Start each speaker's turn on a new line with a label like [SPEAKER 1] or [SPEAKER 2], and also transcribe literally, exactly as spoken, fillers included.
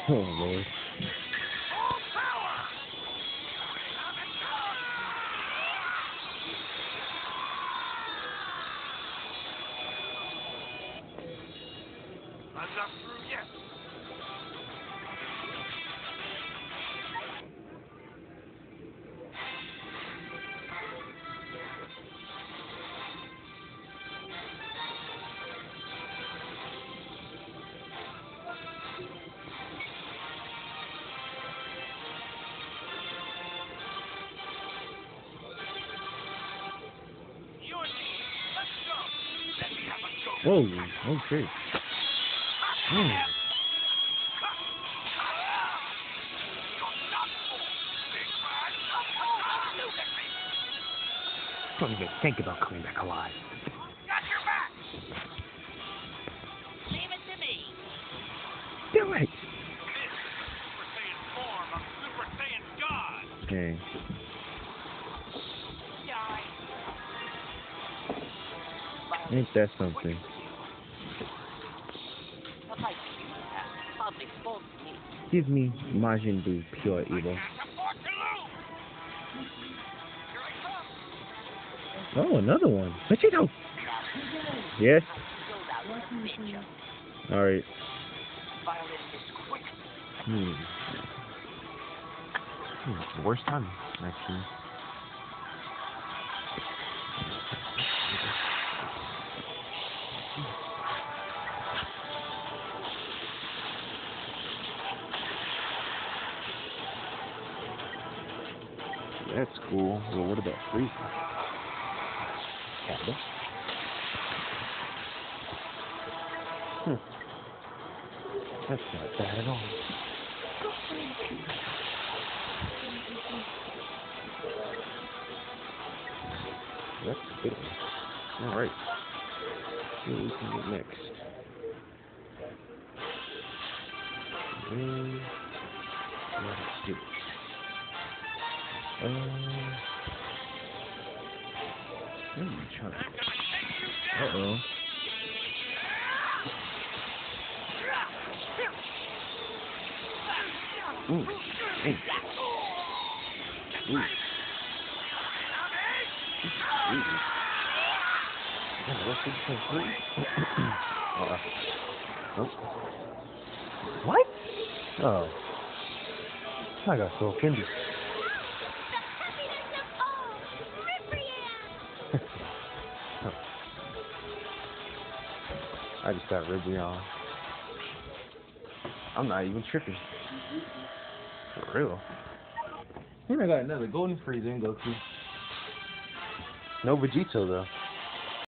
[SPEAKER 1] Oh, Lord.
[SPEAKER 2] I'm not through yet. You and me, let's go. Let me have a go.
[SPEAKER 1] Whoa, oh shit. Oh. Don't even think about coming back alive.
[SPEAKER 2] Got your back. Leave it to me.
[SPEAKER 1] Do it!
[SPEAKER 2] This is Super Saiyan form of Super Saiyan God.
[SPEAKER 1] Okay.
[SPEAKER 2] Die.
[SPEAKER 1] Ain't that something? Give me Majin Buu, pure evil. Oh, another one. Vegito! Yes? Alright. Hmm. Hmm. Worst time, actually. That's cool. Well, what about Frieza? Kappa? Hmm. That's not bad at all. That's good. Alright. What we can do next? Um, let's see. Um, let me try. Uh-oh. Ooh. Ooh. Ooh. Ooh. Yeah, let's do some three. uh, nope. What? Oh. I got so offended. I just got Ribrion. I'm not even tripping. For real. Here I got another Golden Frieza and Goku. No Vegito though.